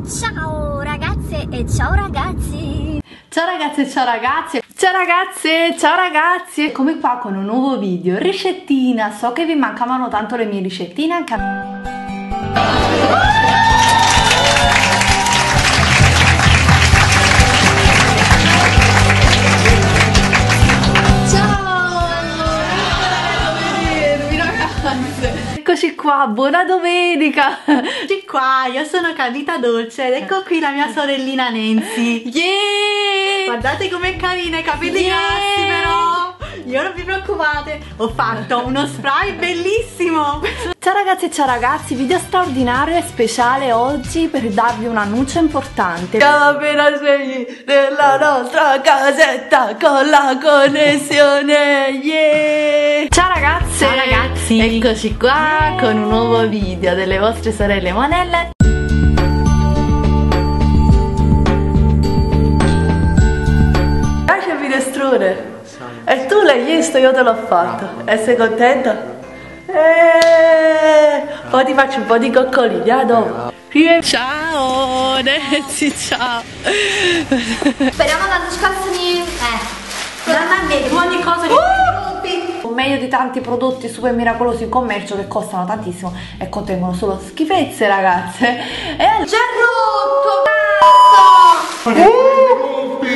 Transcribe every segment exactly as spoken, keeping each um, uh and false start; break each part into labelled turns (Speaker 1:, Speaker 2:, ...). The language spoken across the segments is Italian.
Speaker 1: Ciao ragazze e ciao ragazzi.
Speaker 2: Ciao ragazze e ciao ragazzi. Ciao ragazze, ciao ragazzi. Eccomi qua con un nuovo video, ricettina. So che vi mancavano tanto le mie ricettine anche a me. Eccoci qua, buona domenica!
Speaker 3: Eccoci qua, io sono Carlita Dolce ed ecco qui la mia sorellina Nancy.
Speaker 2: Yeah!
Speaker 3: Guardate com'è carina, i capelli
Speaker 2: Yeah!
Speaker 3: grassi però! Io non vi preoccupate, ho fatto uno spray bellissimo!
Speaker 2: Ciao ragazzi e ciao ragazzi, video straordinario e speciale oggi per darvi un annuncio importante. Siamo appena svegli nella nostra casetta con la connessione, yeah! Ciao ragazzi!
Speaker 3: Ciao ragazzi!
Speaker 2: Eccoci qua con un nuovo video delle vostre sorelle Monelle. Lascia il minestrone! E tu l'hai visto, io te l'ho fatto. E sei contenta? Eh, poi ti faccio un po' di coccolini, a dopo. Ciao Nancy, ciao.
Speaker 1: Speriamo che non scassano. Eh.
Speaker 3: Non a me, ogni cosa che ti
Speaker 2: uh! Meglio di tanti prodotti super miracolosi in commercio che costano tantissimo e contengono solo schifezze, ragazze. E
Speaker 3: c'è rotto, cazzo!
Speaker 2: Uh!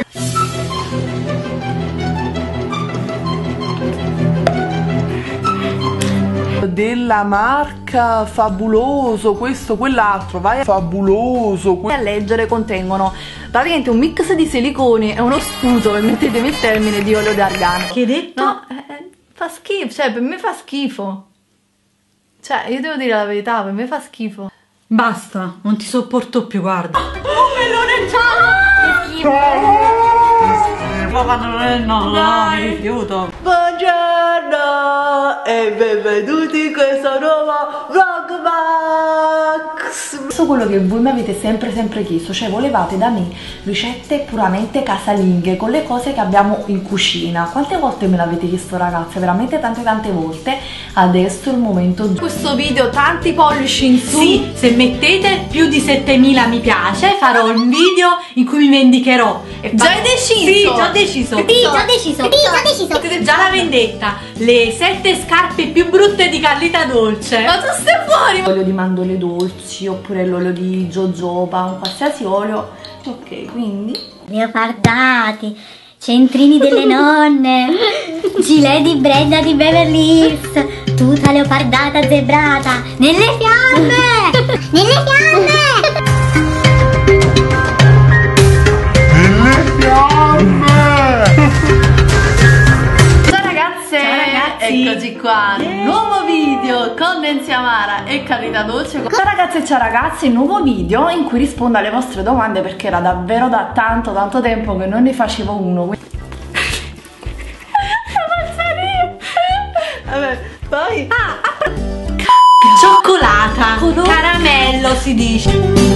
Speaker 2: Della marca Fabuloso, questo, quell'altro, vai, Fabuloso. A leggere contengono praticamente un mix di siliconi e uno sputo, permettetemi il termine, di olio d'argano.
Speaker 3: Che hai detto?
Speaker 2: No, eh, fa schifo, cioè per me fa schifo. Cioè io devo dire la verità, per me fa schifo.
Speaker 3: Basta, non ti sopporto più, guarda.
Speaker 2: Oh, melone, ciao!
Speaker 1: Che schifo.
Speaker 3: Ma quando non è no, no, mi rifiuto.
Speaker 2: Buongiorno e benvenuti in questo nuovo Vlogmax. Questo è quello che voi mi avete sempre sempre chiesto, cioè volevate da me ricette puramente casalinghe con le cose che abbiamo in cucina. Quante volte me l'avete chiesto, ragazze? Veramente tante tante volte. Adesso è il momento giusto. Questo video tanti pollici in su.
Speaker 3: Sì, se mettete più di settemila mi piace farò un video in cui mi vendicherò. E
Speaker 2: già hai deciso?
Speaker 3: Sì, già ho deciso.
Speaker 1: Sì, già deciso. Sì, già deciso.
Speaker 3: Potete già la vendetta. Le sette scarpe più brutte di Carlita Dolce.
Speaker 2: Ma tu stai fuori! L'olio di mandorle dolci oppure l'olio di jojoba, un qualsiasi olio. Ok, quindi
Speaker 1: Leopardati, centrini delle nonne, gilet di Brenda di Beverly Hills, tuta leopardata zebrata, nelle fiamme! Nelle fiamme!
Speaker 2: eccoci qua, yeah. Nuovo video con Nancy Amara e Carlita Dolce. Ciao ragazze e ciao ragazzi, nuovo video in cui rispondo alle vostre domande perché era davvero da tanto tanto tempo che non ne facevo uno. Vabbè, poi
Speaker 3: ah, cioccolata, Colore. Caramello si dice.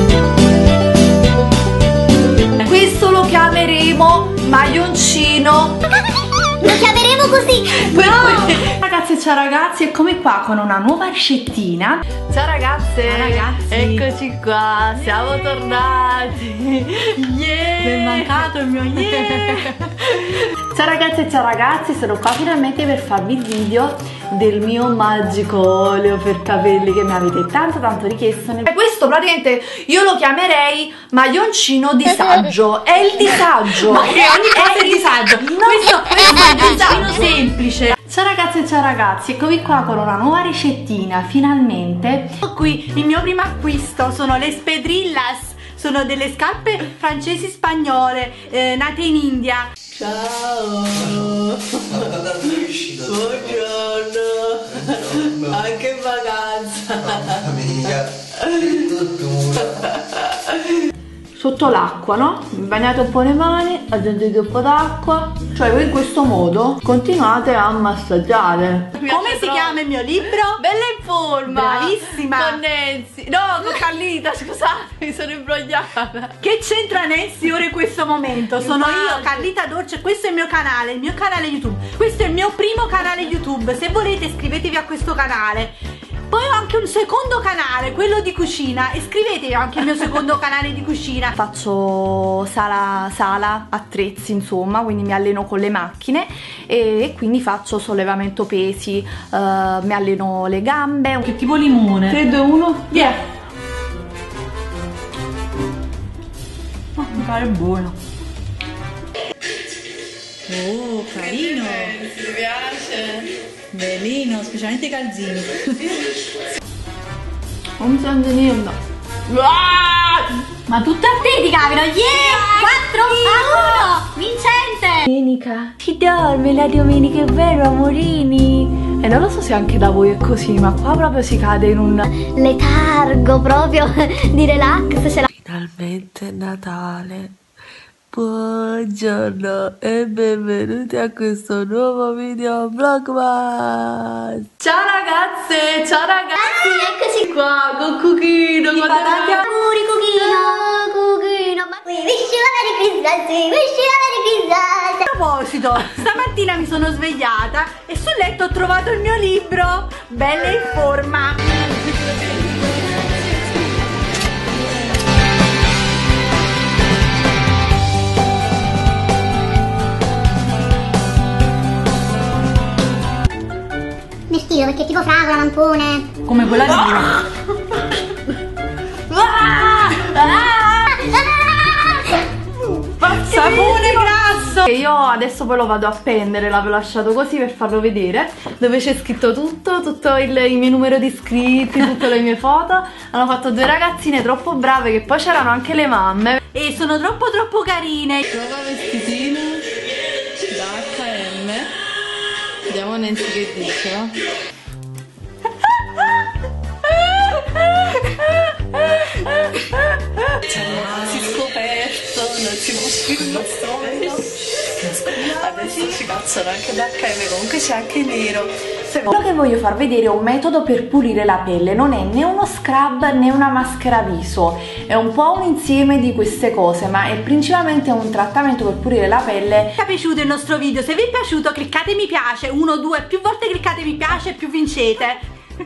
Speaker 2: Questo lo chiameremo maglioncino.
Speaker 1: Lo chiameremo così!
Speaker 2: No! Ragazzi e ciao ragazzi, eccomi qua con una nuova ricettina. Ciao ragazze!
Speaker 3: Ciao ragazzi!
Speaker 2: Eccoci qua, siamo tornati! Yeah!
Speaker 3: Mi è mancato il mio yeah!
Speaker 2: Ciao ragazze e ciao ragazzi, sono qua finalmente per farvi il video del mio magico oleo per capelli che mi avete tanto tanto richiesto. E questo praticamente io lo chiamerei maglioncino disagio. È il disagio!
Speaker 3: Ma che ogni cosa è il disagio!
Speaker 2: No,
Speaker 3: questo, questo è il maglioncino semplice!
Speaker 2: Ciao ragazzi e ciao ragazzi, eccomi qua con una nuova ricettina, finalmente.
Speaker 3: Qui il mio primo acquisto sono le Spedrillas. Sono delle scarpe francesi spagnole eh, nate in India.
Speaker 2: Ciao! Buongiorno! Anche in vacanza!
Speaker 4: Mamma mia! Che tortura!
Speaker 2: Sotto l'acqua, no? Bagnate un po' le mani, aggiungete un po' d'acqua. Cioè voi in questo modo continuate a massaggiare.
Speaker 3: Come si troppo. chiama il mio libro?
Speaker 2: Bella in forma!
Speaker 3: Bravissima!
Speaker 2: Con Nancy! No, con Carlita, scusate, mi sono imbrogliata.
Speaker 3: Che c'entra Nancy ora in questo momento? Sono io, Carlita Dolce, questo è il mio canale, il mio canale YouTube. Questo è il mio primo canale YouTube. Se volete iscrivetevi a questo canale. Poi ho anche un secondo canale, quello di cucina. Iscrivetevi anche al mio secondo canale di cucina.
Speaker 2: Faccio sala, sala attrezzi, insomma, quindi mi alleno con le macchine e quindi faccio sollevamento pesi, uh, mi alleno le gambe.
Speaker 3: Che tipo limone? tre, due, uno, via! Oh, mi pare buono. Oh, carino!
Speaker 5: Ti piace?
Speaker 3: Bellino, specialmente i calzini.
Speaker 2: Non so niente.
Speaker 3: Ma tutta a te ti capito, yeah!
Speaker 1: quattro a uno! Vincente!
Speaker 2: Domenica. Si dorme la domenica, è vero, amorini? E non lo so se anche da voi è così, ma qua proprio si cade in un
Speaker 1: Letargo proprio di relax. Ce la...
Speaker 5: Finalmente è Natale. Buongiorno e benvenuti a questo nuovo video vlogmas.
Speaker 2: Ciao ragazze, ciao ragazzi,
Speaker 1: eccoci
Speaker 2: qua con Cuchino,
Speaker 1: Ti fa tanti auguri, Cuchino! Cuchino, ma we wish you a Merry Christmas, we wish you a Merry Christmas!
Speaker 3: A proposito, stamattina mi sono svegliata e sul letto ho trovato il mio libro, bella in forma.
Speaker 1: Mi stiro perché è tipo fragola, lampone.
Speaker 3: Come quella di prima. Sapone grasso!
Speaker 2: E io adesso poi lo vado a appendere, l'avevo lasciato così per farlo vedere, dove c'è scritto tutto, tutto il, il mio numero di iscritti, tutte le mie foto. Hanno fatto due ragazzine troppo brave, che poi c'erano anche le mamme.
Speaker 3: E sono troppo troppo carine.
Speaker 5: Prova vestitino da acca emme. Vediamo Nancy che dice, va? Si è scoperto, non si può uscire. Adesso ci cacciano anche da acca emme, comunque c'è anche nero.
Speaker 2: Quello che voglio far vedere è un metodo per pulire la pelle, non è né uno scrub né una maschera viso, è un po' un insieme di queste cose, ma è principalmente un trattamento per pulire la pelle.
Speaker 3: Vi è piaciuto il nostro video? Se vi è piaciuto cliccate mi piace, uno, due, più volte cliccate mi piace più vincete.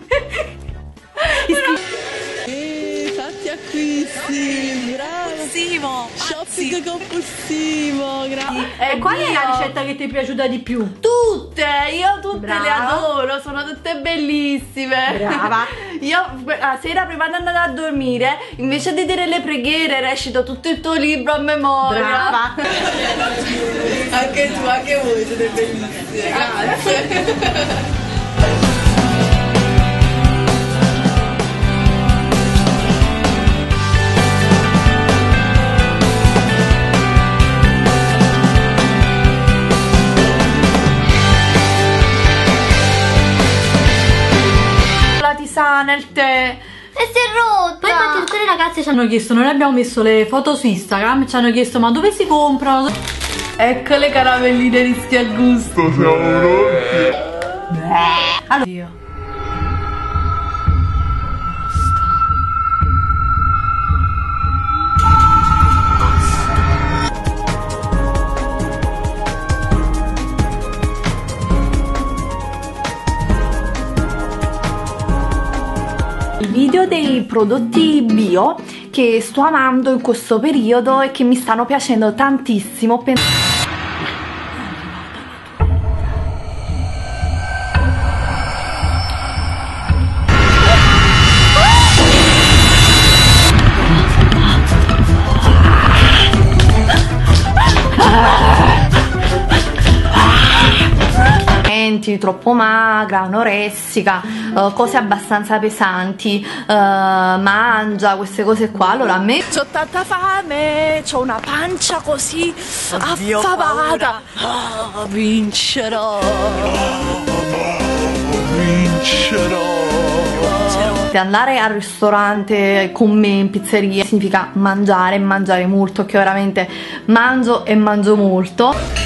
Speaker 5: E fatti acquisti, bravo!
Speaker 3: Simo,
Speaker 5: Shopping compulsivo, grazie!
Speaker 3: E qual è la ricetta che ti è piaciuta di più?
Speaker 2: Tutte, io tutte
Speaker 3: Brava.
Speaker 2: le adoro, sono tutte bellissime.
Speaker 3: Brava.
Speaker 2: Io la sera prima di andare a dormire, invece di dire le preghiere, recito tutto il tuo libro a memoria.
Speaker 3: Brava.
Speaker 5: Anche tu, anche voi siete bellissime, grazie!
Speaker 2: Il tè
Speaker 1: E si è rotta! Poi infatti tutte le ragazze ci hanno...
Speaker 3: Ci hanno chiesto, noi abbiamo messo le foto su Instagram, ci hanno chiesto ma dove si comprano?
Speaker 2: Ecco le caramelline rischi al gusto.
Speaker 3: Allora, io.
Speaker 2: Il video dei prodotti bio che sto amando in questo periodo e che mi stanno piacendo tantissimo. Troppo magra, anoressica, uh, cose abbastanza pesanti, uh, mangia queste cose qua. Allora a me c'ho tanta fame, c'ho una pancia così
Speaker 5: Oddio,
Speaker 2: affamata.
Speaker 5: Ah, vincerò! Vincerò!
Speaker 2: Andare al ristorante con me in pizzeria significa mangiare, mangiare molto, che veramente mangio e mangio molto.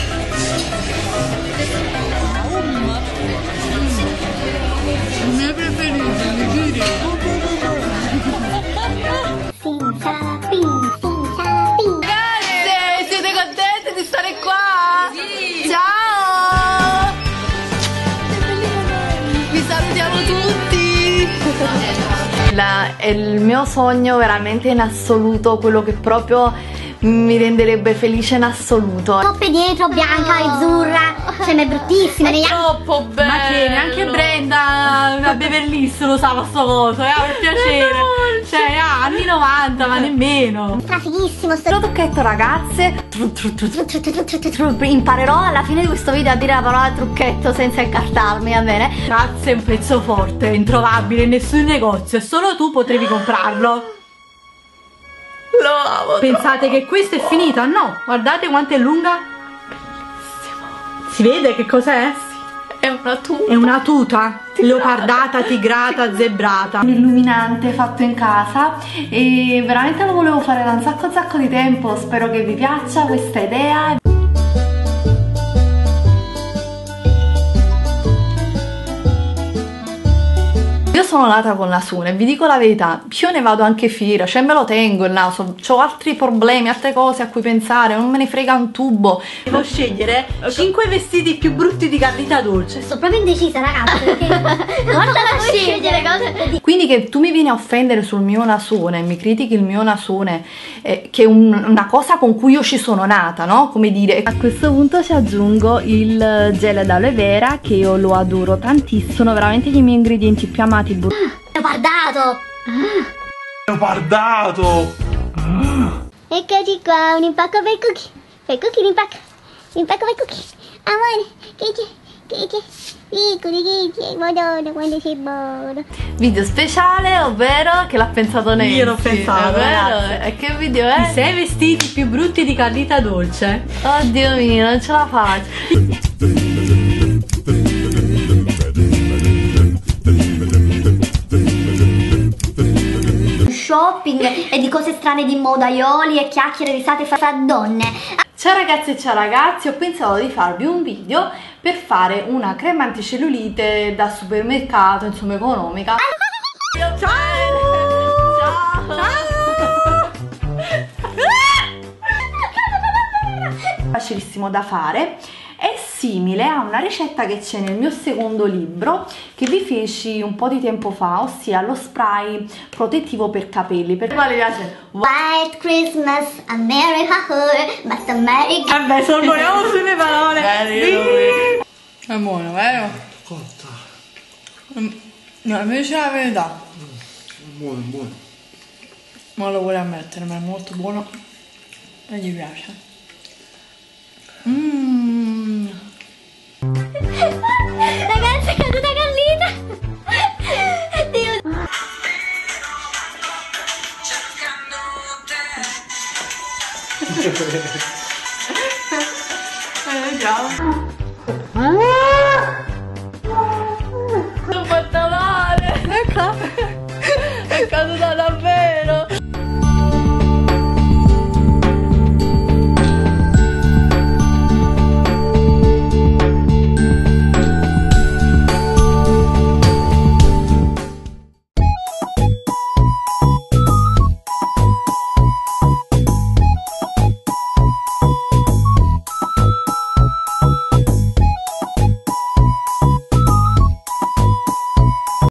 Speaker 2: La- è il mio sogno veramente in assoluto, quello che proprio mi renderebbe felice in assoluto.
Speaker 1: Coppe dietro, bianca e azzurra. Cioè, ma è bruttissima.
Speaker 5: È
Speaker 1: negli-
Speaker 5: troppo bello.
Speaker 3: Ma che neanche Brenda a Beverly Hills lo sa sto coso, eh, per piacere. Cioè, ah, anni novanta, ma nemmeno.
Speaker 1: Strafighissimo sto.
Speaker 2: Lo trucchetto, ragazze, tru, tru, tru, tru, tru, tru, tru, tru, tru. Imparerò alla fine di questo video a dire la parola trucchetto senza incartarmi, va bene?
Speaker 3: Cazzo, è un pezzo forte, è introvabile in nessun negozio e solo tu potevi comprarlo.
Speaker 5: Lo amo.
Speaker 3: Pensate che questa è finita? No, guardate quanto è lunga. Si vede che cos'è?
Speaker 5: È una tuta.
Speaker 3: È una tuta leopardata, tigrata, zebrata.
Speaker 2: Un illuminante fatto in casa e veramente lo volevo fare da un sacco sacco di tempo. Spero che vi piaccia questa idea. Io sono nata con Nasune e vi dico la verità, io ne vado anche fiera, cioè me lo tengo il naso, ho altri problemi, altre cose a cui pensare, non me ne frega un tubo.
Speaker 3: Devo scegliere cinque vestiti più brutti di Carlita Dolce.
Speaker 1: Sto proprio indecisa, ragazzi. Perché guarda la scegliere cose.
Speaker 2: Quindi che tu mi vieni a offendere sul mio nasone, mi critichi il mio nasone, eh, che è un- una cosa con cui io ci sono nata, no? Come dire. A questo punto ci aggiungo il gel d'aloe vera, che io lo adoro tantissimo, sono veramente i miei ingredienti più amati.
Speaker 1: Leopardato.
Speaker 4: Leopardato!
Speaker 1: Eccoci qua, un impacco per cookie. Per cookie l'impacco. L'impacco per cookie. Amore, che c'è? Che c'è? Piccoli, che c'è? Madonna, quando sei buono.
Speaker 2: Video speciale, ovvero che l'ha pensato Nancy.
Speaker 3: Io l'ho pensato,
Speaker 2: è vero?
Speaker 3: ragazze.
Speaker 2: E che video
Speaker 3: I
Speaker 2: è?
Speaker 3: sei vestiti più brutti di Carlita Dolce.
Speaker 2: Oddio mio, non ce la faccio.
Speaker 1: Shopping e di cose strane di modaioli e chiacchiere risate fra fra donne.
Speaker 2: Ciao ragazze e ciao ragazzi, ho pensato di farvi un video per fare una crema anticellulite da supermercato, insomma economica.
Speaker 3: Ciao!
Speaker 2: Ciao! Facilissimo da fare, è simile a una ricetta che c'è nel mio secondo libro che vi feci un po' di tempo fa, ossia lo spray protettivo per capelli. Per quale piace?
Speaker 1: White Christmas, America, but America.
Speaker 3: Vabbè, sorvoliamo sulle parole.
Speaker 5: È buono, vero?
Speaker 4: Cotta.
Speaker 5: Mm, No, invece la verità.
Speaker 4: Buono, buono.
Speaker 5: Non lo vuole ammettere, ma è molto buono e gli piace. Mmm.
Speaker 1: Ragazzi, è caduta Carlita. Dio.
Speaker 3: Eh, ciao.
Speaker 1: Ah!